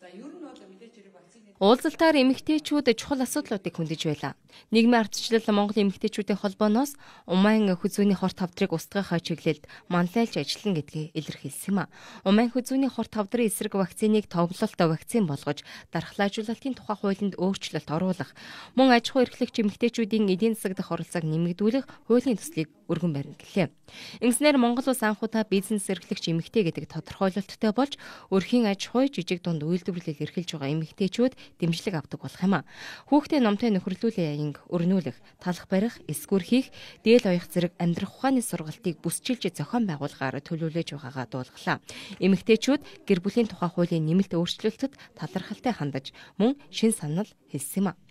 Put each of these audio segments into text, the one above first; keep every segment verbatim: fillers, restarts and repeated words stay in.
Уулзалтаар эмэгтэйчүүд чухал асуудлуудыг хөндөж байлаа. Нийгмийн ардчлал Монгол эмэгтэйчүүдийн холбооноос Умайн хүзүүний хорт тавдрыг устгахаа чиглэлд манлайлж ажиллана гэдгийг илэрхийлсэн юм а. Умайн хүзүүний хорт тавдрын эсрэг вакциныг товлолттой вакцин болгож дархлаажуулалтын тухай хуулинд өөрчлөлт оруулах, мөн аж ахуй эрхлэгч эмэгтэйчүүдийн эдийн засаг дэх оролцоог нэмэгдүүлэх хуулийн төслийг өргөн барина гэлээ. Ингэснээр Монгол улс анхудаа бизнес эрхлэгч эмэгтэй гэдэг тодорхойлолттой болж өрхийн аж ахуй жижиг дунд үйлдвэрлэл эрхэлж байгаа эмэгтэйчүүд дэмжлэг авдаг болох юм а. Хүүхдээ номтой нөхөрлүүлэн аянг өрнүүлэх, талах барих, эсгүүр хийх, дээл оёх зэрэг амьдрах ухааны сургалтыг бүсчилж зохион байгуулгаар төлөвлөж байгаагаа дуулгалаа. Эмэгтэйчүүд гэр бүлийн тухай хуулийн нэмэлт өөрчлөлтөд талархалтай хандаж мөн шин санал хэлсэн юм а.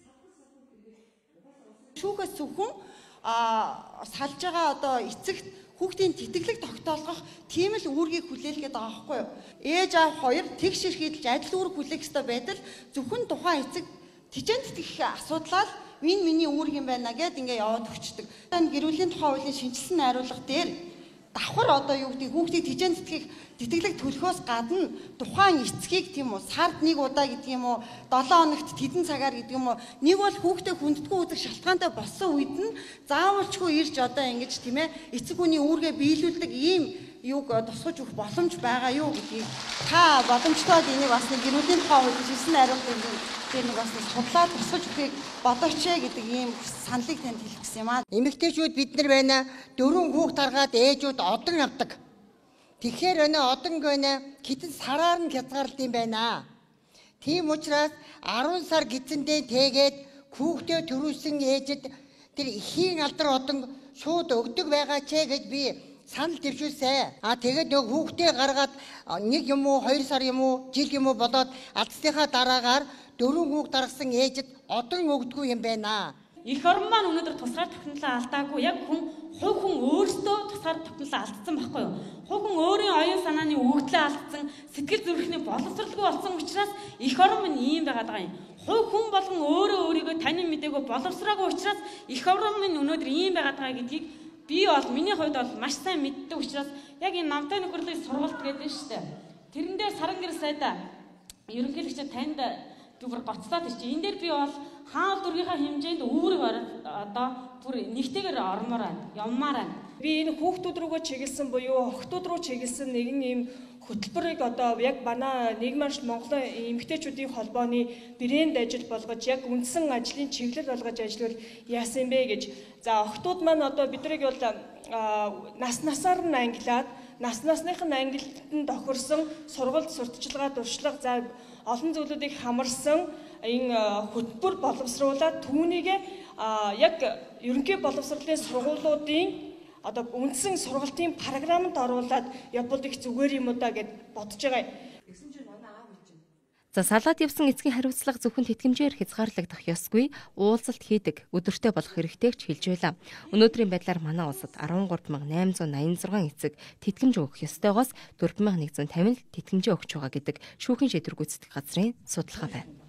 Шүүхээс зөвхөн а салж байгаа одоо эцэгт хүүхдийн тэтгэлэг тогтоолгох тийм л үүргийг хүлээлгээд байгаа байхгүй юу? Ээж аав хоёр тэгш ширхийдэлж адил үүрэг хүлээх ёстой байтал зөвхөн тухайн эцэг тижээнд тэтгэх асуудлаар энэ миний үүрэг юм байна гэд ингээ яваад өгчдөг. Энэ гэр бүлийн тухай хуулийн шинжилсэн найруулга дээр давхар одоо юу гэдэг хүүхдийг тижээнд тэтгэх тэтгэлэг төлөхөөс гадна тухайн эцгийг тийм үү сард нэг удаа гэдэг юм уу долоон хоногт тэдэн цагаар гэдэг юм уу нэг бол хүүхдээ хүндэтгүү үзэх шалтгаантай болсон үед нь заавалчгүй ирж одоо ингэж тийм ээ эцэг хүний үүргээ биелүүлдэг ийм юуг тусгаж өгөх боломж байгаа юу гэдгийг та боломжтой энийг бас нэг гэр бүлийн тухай хуулийн шинжилсэн найруулгын дээр нэг бас судлаад тусгаж өгөхийг бодооч гэдэг ийм саналыг танд хэлэх гэсэн юм аа. Эмэгтэйчүүд бид нар байна дөрвөн хүүхд таргаад ээжүүд одон авдаг. Тэгэхээр өнөө одон гэнэ хитэн сараар нь хязгаарлалт юм байна. Тийм учраас арван сар гидсэндээ тэгээд хүүхдээ төрүүлсэн ээжэд тэр ихийн алдар одон шууд өгдөг байгаа ч гэж би санал дэвшүүлсэн. А тэгээд нөгөө хүүхдээ гаргаад нэг юм уу хоёр сар юм уу жил юм уу болоод алдсныхаа дараагаар дөрвөн хүүхд даргасан ээжэд одон өгдөггүй юм байна. Эх орон маань өнөөдөр тусгаар тогтнолоо алдаагүй яг хүн хувь хүн өөртөө тусгаар тогтнолоо алдсан байхгүй юу? Хувь хүн өөрийн оюун санааны өгдлөө алдсан, сэтгэл зүрхний боловсралгүй болсон учраас эх орон маань ийм байгаад байгаа юм. Хувь хүн болгон өөрөө өөрийгөө танин мэдээгүй боловсроогүй учраас эх орон маань өнөөдөр ийм байгаад байгаа гэдгийг би бол миний хувьд бол маш сайн мэддэг учраас яг энэ намтай нөхөрлөлийн сургалт гэдэг нь шүү дээ. Тэрэн дээр саран гэр сайда ерөнхийлөгч танд зүгээр гоцлоод ирчих. Энэ дээр би бол хаал дургийнхаа хэмжээнд үүрэг одоо бүр нэгтэйгээр ормоор байна, явмаар байна. Би энэ хүүхдүүд рүүгээ чиглэсэн буюу охтууд руу чиглэсэн нэгэн ийм хөтөлбөрийг одоо яг манай нийгмийн Монголын эмэгтэйчүүдийн холбооны брэнд ажил болгож яг үндсэн ажлын чиглэл болгож ажиллавал яасан бэ гэж. За охтууд маань одоо бидрийг бол нас насаар нь ангилаад нас насных нь ангилалтанд тохирсон сургалт сурталчилгаа дуршлага за олон зүйлүүдийг хамарсан энэ хөтөлбөр боловсруулаад түүнийг яг ерөнхий боловсролын сургуулиудын одоо үндсэн сургалтын програмд оруулаад явбал их зүгээр юм уу да гэд бодож байгаа. За салаад явсан эцгийн хариуцлага зөвхөн тэтгэмжээр хязгаарлагдах ёсгүй уулзалт хийдэг өдөртэй болох хэрэгтэй ч хэлж байлаа. Өнөөдрийн байдлаар манай улсад арван гурав мянган найман зуун наян зургаан эцэг тэтгэмж өгөх ёстойгоос дөрвөн мянган нэг зуун тавин тэтгэмжээ өгч байгаа гэдэг шүүхийн шийдвэр гүйцэтгэх газрын судалгаа байна.